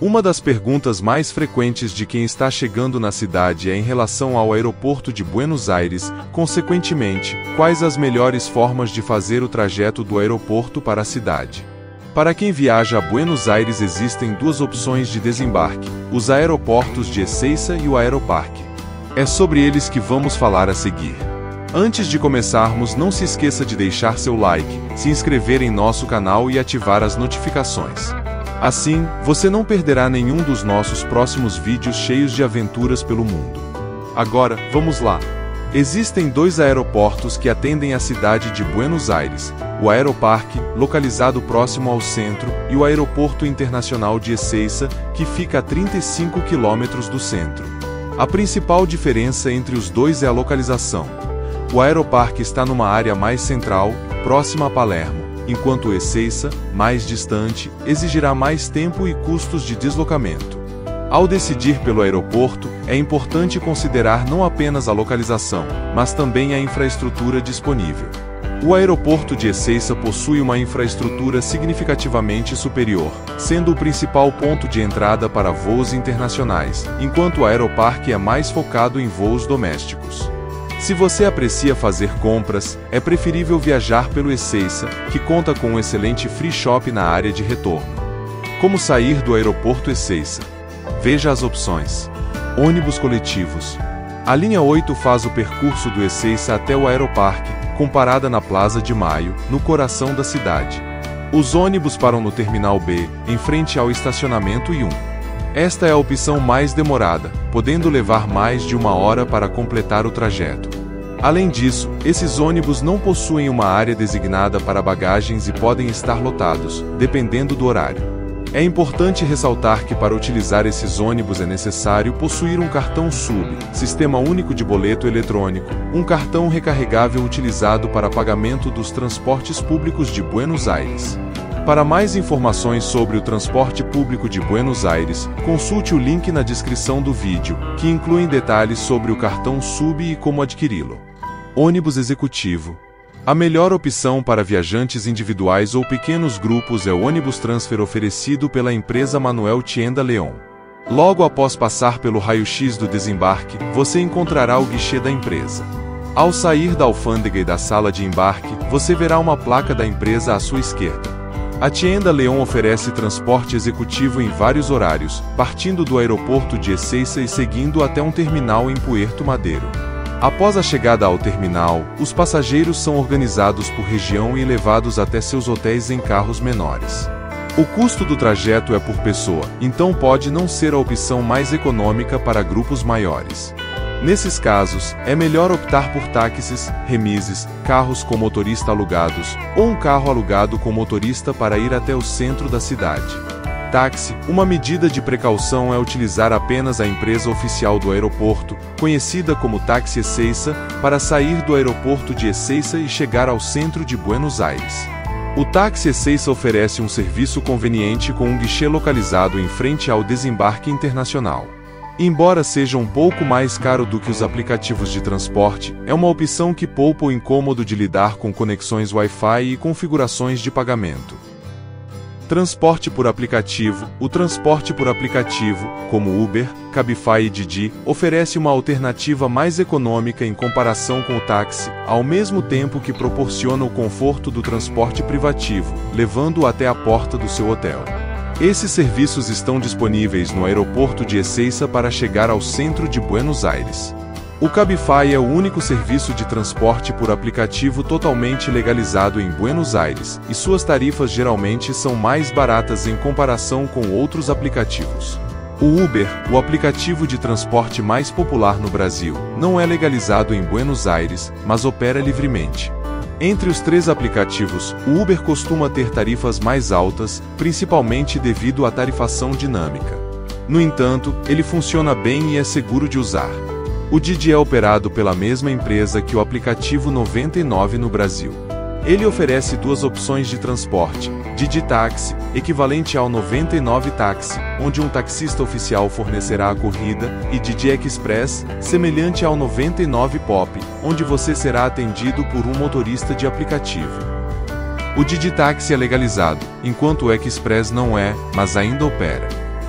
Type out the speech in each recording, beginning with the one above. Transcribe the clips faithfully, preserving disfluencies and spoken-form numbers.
Uma das perguntas mais frequentes de quem está chegando na cidade é em relação ao aeroporto de Buenos Aires, consequentemente, quais as melhores formas de fazer o trajeto do aeroporto para a cidade. Para quem viaja a Buenos Aires existem duas opções de desembarque, os aeroportos de Ezeiza e o Aeroparque. É sobre eles que vamos falar a seguir. Antes de começarmos, não se esqueça de deixar seu like, se inscrever em nosso canal e ativar as notificações. Assim, você não perderá nenhum dos nossos próximos vídeos cheios de aventuras pelo mundo. Agora, vamos lá! Existem dois aeroportos que atendem a cidade de Buenos Aires, o Aeroparque, localizado próximo ao centro, e o Aeroporto Internacional de Ezeiza, que fica a trinta e cinco quilômetros do centro. A principal diferença entre os dois é a localização. O Aeroparque está numa área mais central, próxima a Palermo, enquanto o Ezeiza, mais distante, exigirá mais tempo e custos de deslocamento. Ao decidir pelo aeroporto, é importante considerar não apenas a localização, mas também a infraestrutura disponível. O aeroporto de Ezeiza possui uma infraestrutura significativamente superior, sendo o principal ponto de entrada para voos internacionais, enquanto o Aeroparque é mais focado em voos domésticos. Se você aprecia fazer compras, é preferível viajar pelo Ezeiza, que conta com um excelente free shop na área de retorno. Como sair do aeroporto Ezeiza? Veja as opções. Ônibus coletivos. A linha oito faz o percurso do Ezeiza até o Aeroparque, com parada na Plaza de Maio, no coração da cidade. Os ônibus param no Terminal B, em frente ao estacionamento I um. Esta é a opção mais demorada, podendo levar mais de uma hora para completar o trajeto. Além disso, esses ônibus não possuem uma área designada para bagagens e podem estar lotados, dependendo do horário. É importante ressaltar que para utilizar esses ônibus é necessário possuir um cartão S U B, Sistema Único de Boleto Eletrônico, um cartão recarregável utilizado para pagamento dos transportes públicos de Buenos Aires. Para mais informações sobre o transporte público de Buenos Aires, consulte o link na descrição do vídeo, que inclui detalhes sobre o cartão S U B e como adquiri-lo. Ônibus executivo. A melhor opção para viajantes individuais ou pequenos grupos é o ônibus transfer oferecido pela empresa Manuel Tienda León. Logo após passar pelo raio-x do desembarque, você encontrará o guichê da empresa. Ao sair da alfândega e da sala de embarque, você verá uma placa da empresa à sua esquerda. A Tienda León oferece transporte executivo em vários horários, partindo do aeroporto de Ezeiza e seguindo até um terminal em Puerto Madeiro. Após a chegada ao terminal, os passageiros são organizados por região e levados até seus hotéis em carros menores. O custo do trajeto é por pessoa, então pode não ser a opção mais econômica para grupos maiores. Nesses casos, é melhor optar por táxis, remises, carros com motorista alugados, ou um carro alugado com motorista para ir até o centro da cidade. Táxi, uma medida de precaução é utilizar apenas a empresa oficial do aeroporto, conhecida como Táxi Ezeiza, para sair do aeroporto de Ezeiza e chegar ao centro de Buenos Aires. O Táxi Ezeiza oferece um serviço conveniente com um guichê localizado em frente ao desembarque internacional. Embora seja um pouco mais caro do que os aplicativos de transporte, é uma opção que poupa o incômodo de lidar com conexões Wi-Fi e configurações de pagamento. Transporte por aplicativo. O transporte por aplicativo, como Uber, Cabify e Didi, oferece uma alternativa mais econômica em comparação com o táxi, ao mesmo tempo que proporciona o conforto do transporte privativo, levando-o até a porta do seu hotel. Esses serviços estão disponíveis no aeroporto de Ezeiza para chegar ao centro de Buenos Aires. O Cabify é o único serviço de transporte por aplicativo totalmente legalizado em Buenos Aires, e suas tarifas geralmente são mais baratas em comparação com outros aplicativos. O Uber, o aplicativo de transporte mais popular no Brasil, não é legalizado em Buenos Aires, mas opera livremente. Entre os três aplicativos, o Uber costuma ter tarifas mais altas, principalmente devido à tarifação dinâmica. No entanto, ele funciona bem e é seguro de usar. O Didi é operado pela mesma empresa que o aplicativo noventa e nove no Brasil. Ele oferece duas opções de transporte: Didi Táxi, equivalente ao noventa e nove Táxi, onde um taxista oficial fornecerá a corrida, e Didi Express, semelhante ao noventa e nove Pop, onde você será atendido por um motorista de aplicativo. O Didi Táxi é legalizado, enquanto o Express não é, mas ainda opera.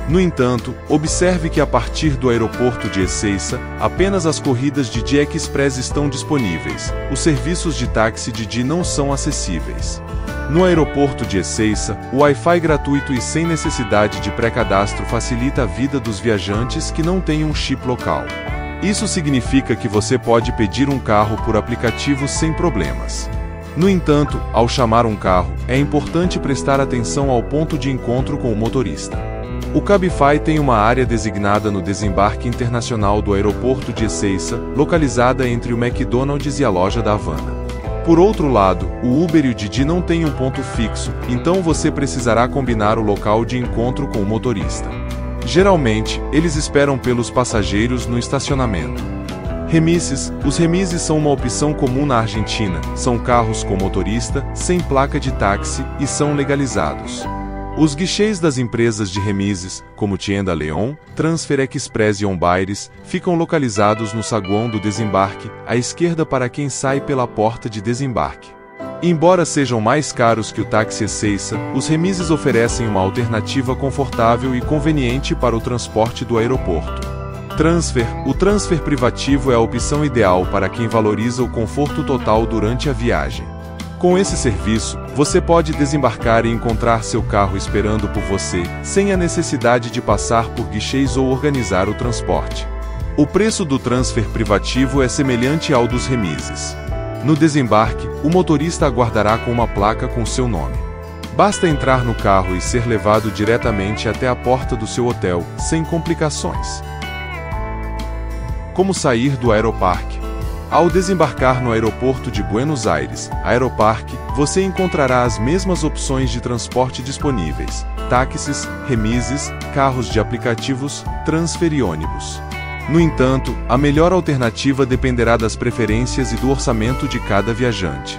No entanto, observe que a partir do aeroporto de Ezeiza, apenas as corridas de Didi Express estão disponíveis, os serviços de táxi Didi não são acessíveis. No aeroporto de Ezeiza, o Wi-Fi gratuito e sem necessidade de pré-cadastro facilita a vida dos viajantes que não têm um chip local. Isso significa que você pode pedir um carro por aplicativo sem problemas. No entanto, ao chamar um carro, é importante prestar atenção ao ponto de encontro com o motorista. O Cabify tem uma área designada no desembarque internacional do aeroporto de Ezeiza, localizada entre o McDonald's e a loja da Havana. Por outro lado, o Uber e o Didi não têm um ponto fixo, então você precisará combinar o local de encontro com o motorista. Geralmente, eles esperam pelos passageiros no estacionamento. Remises. Os remises são uma opção comum na Argentina, são carros com motorista, sem placa de táxi, e são legalizados. Os guichês das empresas de remises, como Tienda León, Transfer Express e Onbaires, ficam localizados no saguão do desembarque, à esquerda para quem sai pela porta de desembarque. Embora sejam mais caros que o táxi Ezeiza, os remises oferecem uma alternativa confortável e conveniente para o transporte do aeroporto. Transfer. O transfer privativo é a opção ideal para quem valoriza o conforto total durante a viagem. Com esse serviço, você pode desembarcar e encontrar seu carro esperando por você, sem a necessidade de passar por guichês ou organizar o transporte. O preço do transfer privativo é semelhante ao dos remises. No desembarque, o motorista aguardará com uma placa com seu nome. Basta entrar no carro e ser levado diretamente até a porta do seu hotel, sem complicações. Como sair do aeroparque? Ao desembarcar no aeroporto de Buenos Aires, Aeroparque, você encontrará as mesmas opções de transporte disponíveis: táxis, remises, carros de aplicativos, transfer e ônibus. No entanto, a melhor alternativa dependerá das preferências e do orçamento de cada viajante.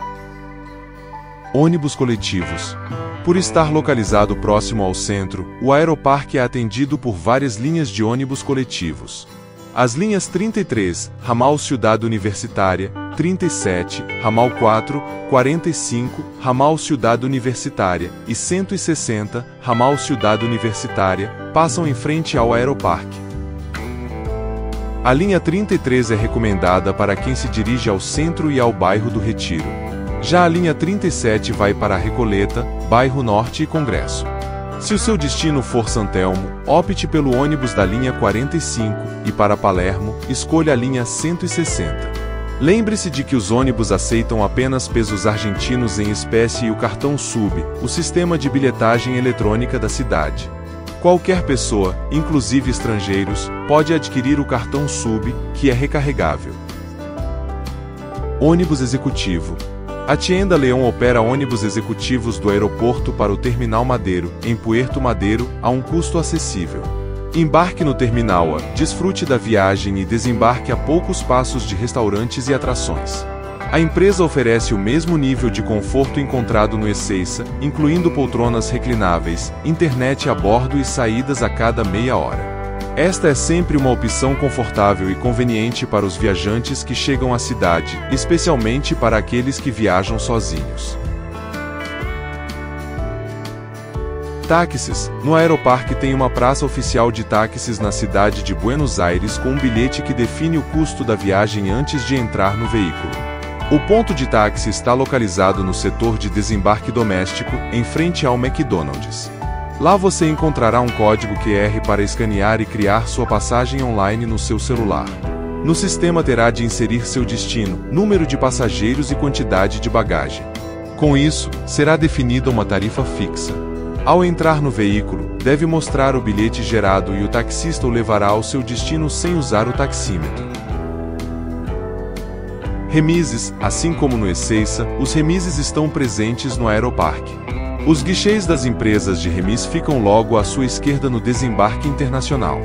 Ônibus coletivos. Por estar localizado próximo ao centro, o Aeroparque é atendido por várias linhas de ônibus coletivos. As linhas trinta e três, Ramal Ciudad Universitária, trinta e sete, Ramal quatro, quarenta e cinco, Ramal Ciudad Universitária e cento e sessenta, Ramal Ciudad Universitária, passam em frente ao Aeroparque. A linha trinta e três é recomendada para quem se dirige ao centro e ao bairro do Retiro. Já a linha trinta e sete vai para Recoleta, Bairro Norte e Congresso. Se o seu destino for San Telmo, opte pelo ônibus da linha quarenta e cinco, e para Palermo, escolha a linha cento e sessenta. Lembre-se de que os ônibus aceitam apenas pesos argentinos em espécie e o cartão Sub, o sistema de bilhetagem eletrônica da cidade. Qualquer pessoa, inclusive estrangeiros, pode adquirir o cartão Sub, que é recarregável. Ônibus executivo. A Tienda León opera ônibus executivos do aeroporto para o Terminal Madeiro, em Puerto Madeiro, a um custo acessível. Embarque no terminal A, desfrute da viagem e desembarque a poucos passos de restaurantes e atrações. A empresa oferece o mesmo nível de conforto encontrado no Ezeiza, incluindo poltronas reclináveis, internet a bordo e saídas a cada meia hora. Esta é sempre uma opção confortável e conveniente para os viajantes que chegam à cidade, especialmente para aqueles que viajam sozinhos. Táxis. No Aeroparque tem uma praça oficial de táxis na cidade de Buenos Aires com um bilhete que define o custo da viagem antes de entrar no veículo. O ponto de táxi está localizado no setor de desembarque doméstico, em frente ao McDonald's. Lá você encontrará um código Q R para escanear e criar sua passagem online no seu celular. No sistema terá de inserir seu destino, número de passageiros e quantidade de bagagem. Com isso, será definida uma tarifa fixa. Ao entrar no veículo, deve mostrar o bilhete gerado e o taxista o levará ao seu destino sem usar o taxímetro. Remises. Assim como no Ezeiza, os remises estão presentes no Aeroparque. Os guichês das empresas de remis ficam logo à sua esquerda no desembarque internacional.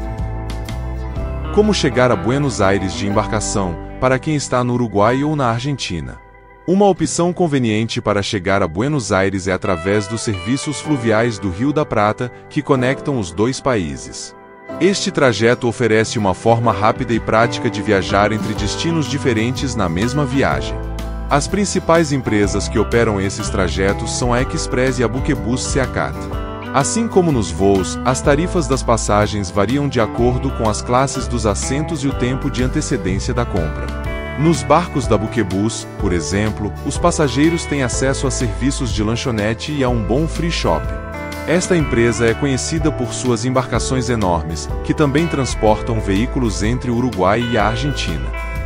Como chegar a Buenos Aires de embarcação, para quem está no Uruguai ou na Argentina? Uma opção conveniente para chegar a Buenos Aires é através dos serviços fluviais do Rio da Prata, que conectam os dois países. Este trajeto oferece uma forma rápida e prática de viajar entre destinos diferentes na mesma viagem. As principais empresas que operam esses trajetos são a Express e a Buquebus Seacat. Assim como nos voos, as tarifas das passagens variam de acordo com as classes dos assentos e o tempo de antecedência da compra. Nos barcos da Buquebus, por exemplo, os passageiros têm acesso a serviços de lanchonete e a um bom free shop. Esta empresa é conhecida por suas embarcações enormes, que também transportam veículos entre o Uruguai e a Argentina.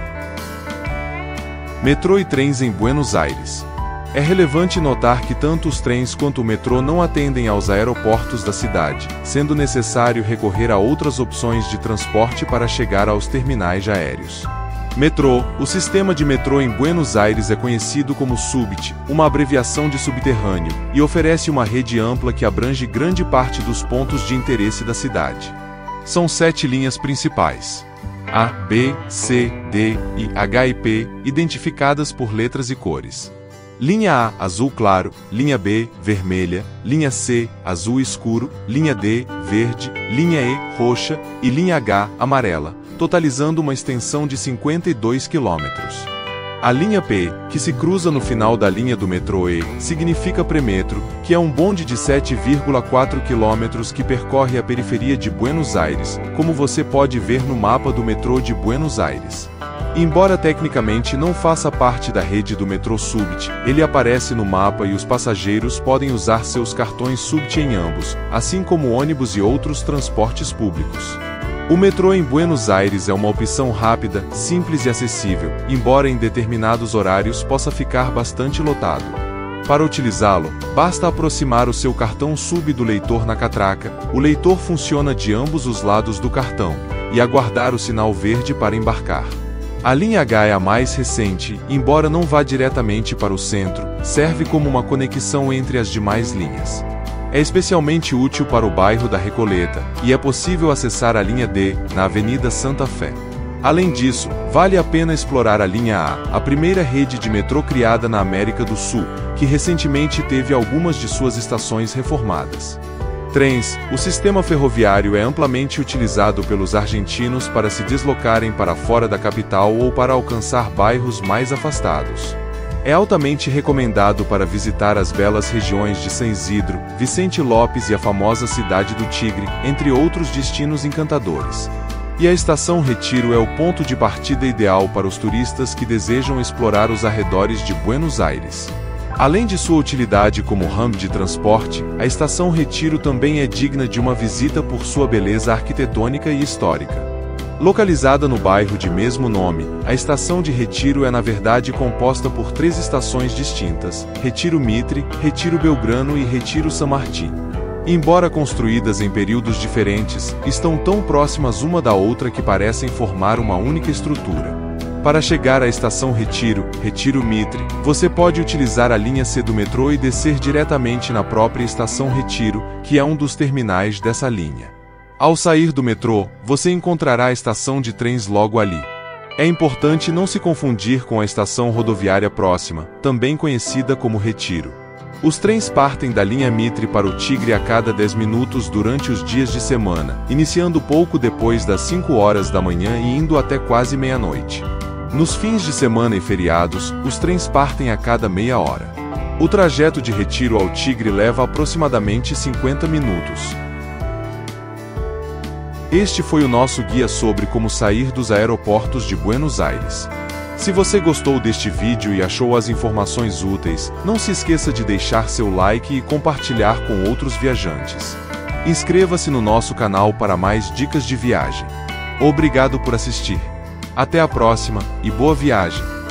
Metrô e trens em Buenos Aires. É relevante notar que tanto os trens quanto o metrô não atendem aos aeroportos da cidade, sendo necessário recorrer a outras opções de transporte para chegar aos terminais aéreos. Metrô. O sistema de metrô em Buenos Aires é conhecido como SUBT, uma abreviação de subterrâneo, e oferece uma rede ampla que abrange grande parte dos pontos de interesse da cidade. São sete linhas principais: A, B, C, D, I, H e P, identificadas por letras e cores. Linha A, azul claro, linha B, vermelha, linha C, azul escuro, linha D, verde, linha E, roxa, e linha H, amarela, totalizando uma extensão de cinquenta e dois quilômetros. A linha P, que se cruza no final da linha do metrô E, significa Premetro, que é um bonde de sete vírgula quatro quilômetros que percorre a periferia de Buenos Aires, como você pode ver no mapa do metrô de Buenos Aires. Embora tecnicamente não faça parte da rede do metrô SUBT, ele aparece no mapa e os passageiros podem usar seus cartões SUBT em ambos, assim como ônibus e outros transportes públicos. O metrô em Buenos Aires é uma opção rápida, simples e acessível, embora em determinados horários possa ficar bastante lotado. Para utilizá-lo, basta aproximar o seu cartão SUB do leitor na catraca, o leitor funciona de ambos os lados do cartão, e aguardar o sinal verde para embarcar. A linha H é a mais recente, embora não vá diretamente para o centro, serve como uma conexão entre as demais linhas. É especialmente útil para o bairro da Recoleta, e é possível acessar a linha D, na Avenida Santa Fé. Além disso, vale a pena explorar a linha A, a primeira rede de metrô criada na América do Sul, que recentemente teve algumas de suas estações reformadas. Trens. O sistema ferroviário é amplamente utilizado pelos argentinos para se deslocarem para fora da capital ou para alcançar bairros mais afastados. É altamente recomendado para visitar as belas regiões de San Isidro, Vicente Lopes e a famosa Cidade do Tigre, entre outros destinos encantadores. E a Estação Retiro é o ponto de partida ideal para os turistas que desejam explorar os arredores de Buenos Aires. Além de sua utilidade como hub de transporte, a Estação Retiro também é digna de uma visita por sua beleza arquitetônica e histórica. Localizada no bairro de mesmo nome, a Estação de Retiro é na verdade composta por três estações distintas: Retiro Mitre, Retiro Belgrano e Retiro San Martín. Embora construídas em períodos diferentes, estão tão próximas uma da outra que parecem formar uma única estrutura. Para chegar à Estação Retiro, Retiro Mitre, você pode utilizar a linha C do metrô e descer diretamente na própria Estação Retiro, que é um dos terminais dessa linha. Ao sair do metrô, você encontrará a estação de trens logo ali. É importante não se confundir com a estação rodoviária próxima, também conhecida como Retiro. Os trens partem da linha Mitre para o Tigre a cada dez minutos durante os dias de semana, iniciando pouco depois das cinco horas da manhã e indo até quase meia-noite. Nos fins de semana e feriados, os trens partem a cada meia hora. O trajeto de Retiro ao Tigre leva aproximadamente cinquenta minutos. Este foi o nosso guia sobre como sair dos aeroportos de Buenos Aires. Se você gostou deste vídeo e achou as informações úteis, não se esqueça de deixar seu like e compartilhar com outros viajantes. Inscreva-se no nosso canal para mais dicas de viagem. Obrigado por assistir. Até a próxima, e boa viagem!